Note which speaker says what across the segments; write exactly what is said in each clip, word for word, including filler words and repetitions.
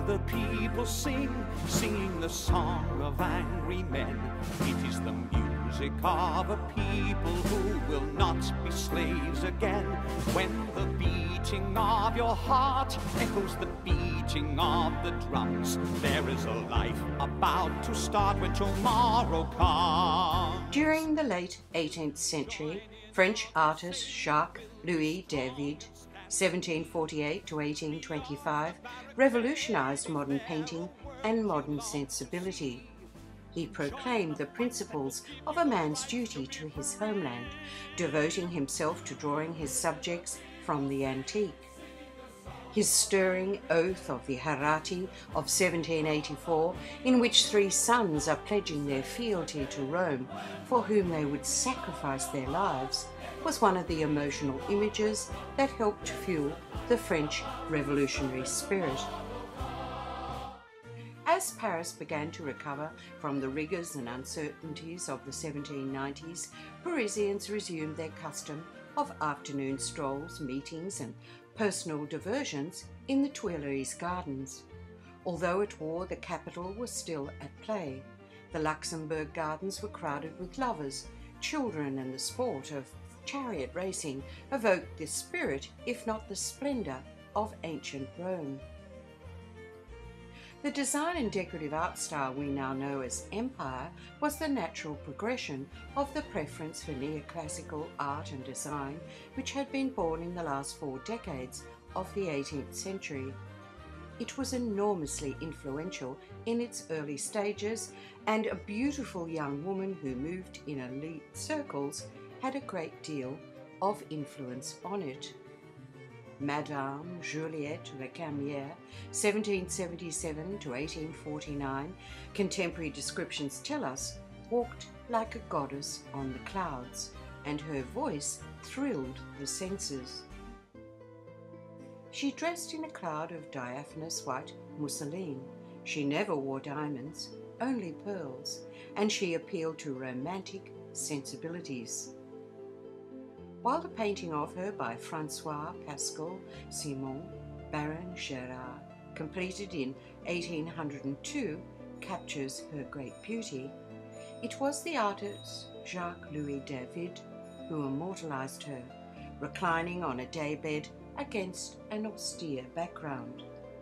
Speaker 1: the people sing, singing the song of angry men. It is the music of a people who will not be slaves again. When the beating of your heart echoes the beating of the drums, there is a life about to start when tomorrow comes.
Speaker 2: During the late eighteenth century, French artist Jacques-Louis David, seventeen forty-eight to eighteen twenty-five, revolutionized modern painting and modern sensibility. He proclaimed the principles of a man's duty to his homeland, devoting himself to drawing his subjects from the antique. His stirring Oath of the Hierarchy of seventeen eighty-four, in which three sons are pledging their fealty to Rome, for whom they would sacrifice their lives, was one of the emotional images that helped fuel the French revolutionary spirit. As Paris began to recover from the rigours and uncertainties of the seventeen nineties, Parisians resumed their custom of afternoon strolls, meetings and personal diversions in the Tuileries Gardens. Although at war, the capital was still at play. The Luxembourg Gardens were crowded with lovers, children, and the sport of chariot racing evoked the spirit, if not the splendour, of ancient Rome. The design and decorative art style we now know as Empire was the natural progression of the preference for neoclassical art and design, which had been born in the last four decades of the eighteenth century. It was enormously influential in its early stages, and a beautiful young woman who moved in elite circles had a great deal of influence on it. Madame Juliette Recamier, seventeen seventy-seven to eighteen forty-nine, contemporary descriptions tell us, walked like a goddess on the clouds, and her voice thrilled the senses. She dressed in a cloud of diaphanous white mousseline. She never wore diamonds, only pearls, and she appealed to romantic sensibilities. While the painting of her by Francois Pascal Simon Baron Gérard, completed in eighteen oh two, captures her great beauty, it was the artist Jacques-Louis David who immortalized her, reclining on a daybed against an austere background.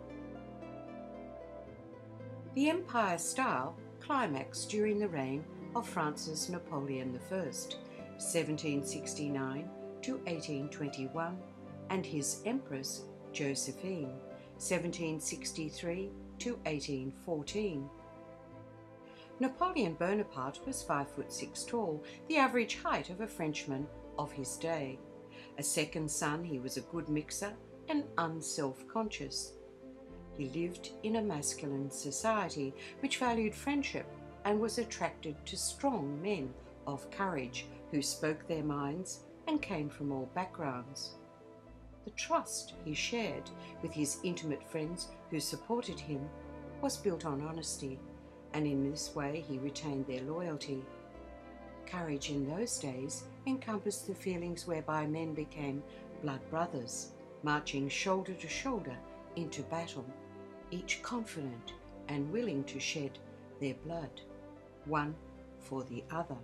Speaker 2: The Empire style climaxed during the reign of Francis Napoleon the First, seventeen sixty-nine to eighteen twenty-one, and his Empress Josephine, seventeen sixty-three to eighteen fourteen. Napoleon Bonaparte was five foot six tall, the average height of a Frenchman of his day. A second son, he was a good mixer and unself-conscious. He lived in a masculine society which valued friendship and was attracted to strong men of courage who spoke their minds and came from all backgrounds. The trust he shared with his intimate friends who supported him was built on honesty, and in this way he retained their loyalty. Courage in those days encompassed the feelings whereby men became blood brothers, marching shoulder to shoulder into battle, each confident and willing to shed their blood, one for the other.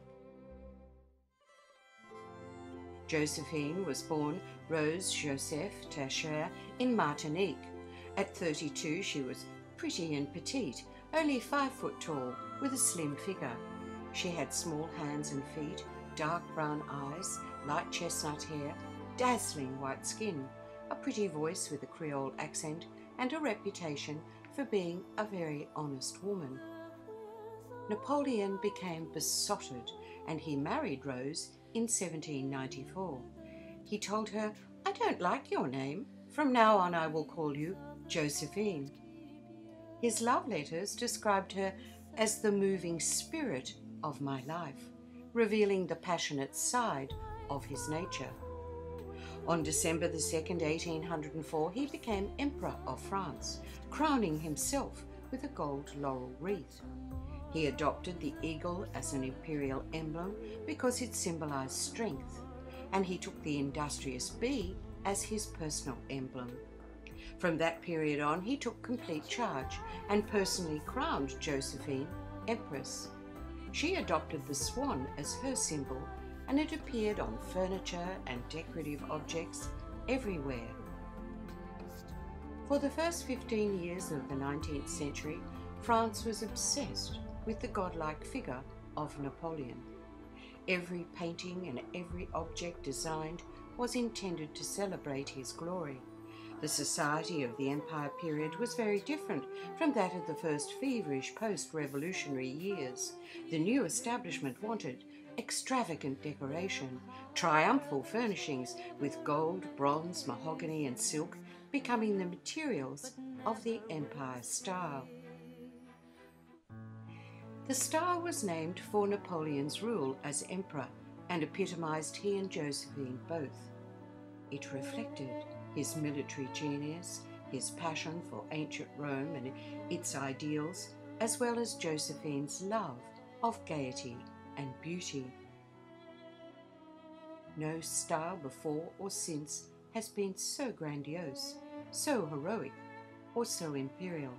Speaker 2: Josephine was born Rose Joseph Tacher in Martinique. At thirty-two, she was pretty and petite, only five foot tall, with a slim figure. She had small hands and feet, dark brown eyes, light chestnut hair, dazzling white skin, a pretty voice with a Creole accent, and a reputation for being a very honest woman. Napoleon became besotted, and he married Rose in seventeen ninety-four. He told her, "I don't like your name. From now on I will call you Josephine." His love letters described her as the moving spirit of my life, revealing the passionate side of his nature. On December the second, eighteen oh four, he became Emperor of France, crowning himself with a gold laurel wreath. He adopted the eagle as an imperial emblem because it symbolized strength, and he took the industrious bee as his personal emblem. From that period on, he took complete charge and personally crowned Josephine Empress. She adopted the swan as her symbol, and it appeared on furniture and decorative objects everywhere. For the first fifteen years of the nineteenth century, France was obsessed with the godlike figure of Napoleon. Every painting and every object designed was intended to celebrate his glory. The society of the Empire period was very different from that of the first feverish post-revolutionary years. The new establishment wanted extravagant decoration, triumphal furnishings with gold, bronze, mahogany and silk becoming the materials of the Empire style. The style was named for Napoleon's rule as emperor and epitomized he and Josephine both. It reflected his military genius, his passion for ancient Rome and its ideals, as well as Josephine's love of gaiety and beauty. No style before or since has been so grandiose, so heroic, or so imperial.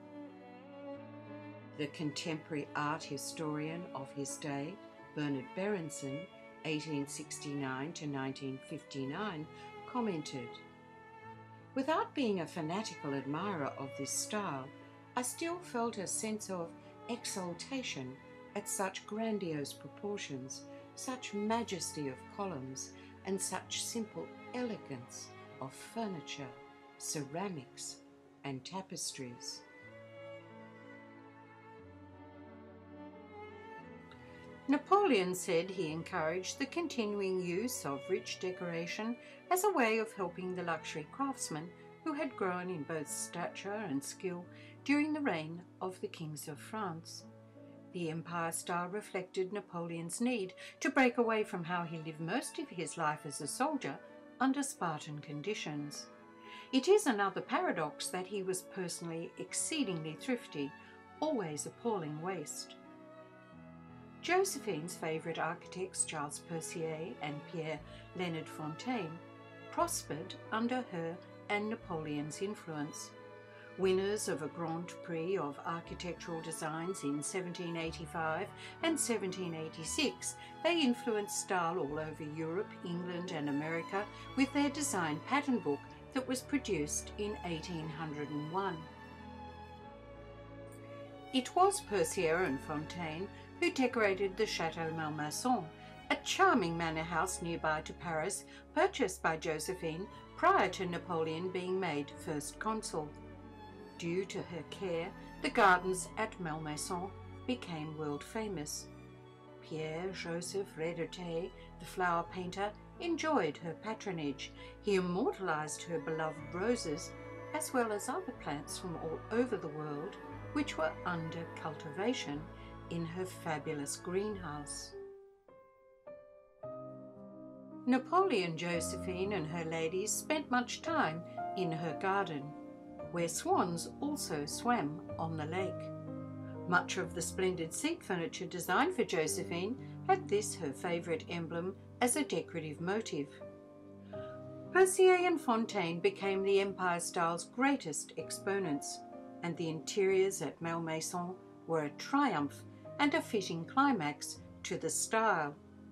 Speaker 2: The contemporary art historian of his day, Bernard Berenson, eighteen sixty-nine to nineteen fifty-nine, commented, "Without being a fanatical admirer of this style, I still felt a sense of exaltation at such grandiose proportions, such majesty of columns, and such simple elegance of furniture, ceramics, and tapestries." Napoleon said he encouraged the continuing use of rich decoration as a way of helping the luxury craftsmen who had grown in both stature and skill during the reign of the kings of France. The Empire style reflected Napoleon's need to break away from how he lived most of his life as a soldier under Spartan conditions. It is another paradox that he was personally exceedingly thrifty, always appalling waste. Josephine's favourite architects, Charles Percier and Pierre Leonard Fontaine, prospered under her and Napoleon's influence. Winners of a Grand Prix of architectural designs in seventeen eighty-five and seventeen eighty-six, they influenced style all over Europe, England and America with their design pattern book that was produced in eighteen oh one. It was Percier and Fontaine who decorated the Château Malmaison, a charming manor house nearby to Paris, purchased by Josephine prior to Napoleon being made first consul. Due to her care, the gardens at Malmaison became world famous. Pierre-Joseph Redartet, the flower painter, enjoyed her patronage. He immortalized her beloved roses, as well as other plants from all over the world, which were under cultivation in her fabulous greenhouse. Napoleon Josephine and her ladies spent much time in her garden, where swans also swam on the lake. Much of the splendid seat furniture designed for Josephine had this, her favourite emblem, as a decorative motif. Percier and Fontaine became the Empire style's greatest exponents, and the interiors at Malmaison were a triumph and a fitting climax to the style.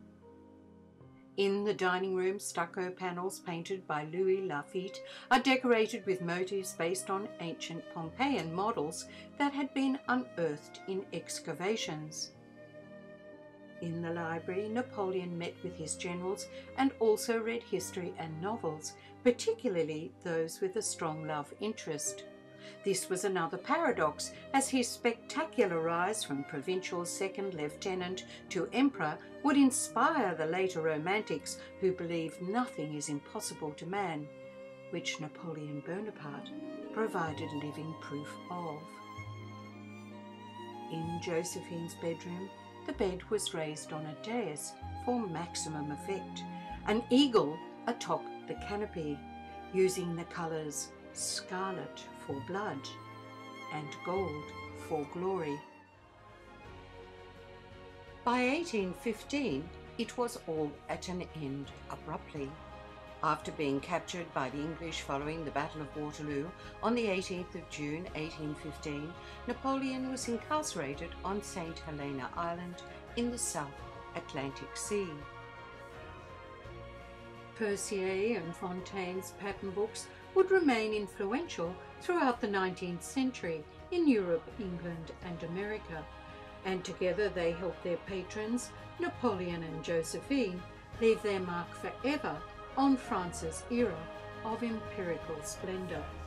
Speaker 2: In the dining room, stucco panels painted by Louis Laffitte are decorated with motifs based on ancient Pompeian models that had been unearthed in excavations. In the library, Napoleon met with his generals and also read history and novels, particularly those with a strong love interest. This was another paradox, as his spectacular rise from provincial second lieutenant to emperor would inspire the later romantics who believed nothing is impossible to man, which Napoleon Bonaparte provided living proof of. In Josephine's bedroom, the bed was raised on a dais for maximum effect, an eagle atop the canopy, using the colours scarlet for blood and gold for glory. By eighteen fifteen, it was all at an end abruptly. After being captured by the English following the Battle of Waterloo on the eighteenth of June eighteen fifteen, Napoleon was incarcerated on Saint Helena Island in the South Atlantic Sea. Percier and Fontaine's pattern books would remain influential throughout the nineteenth century in Europe, England and America, and together they helped their patrons, Napoleon and Josephine, leave their mark forever on France's era of empirical splendour.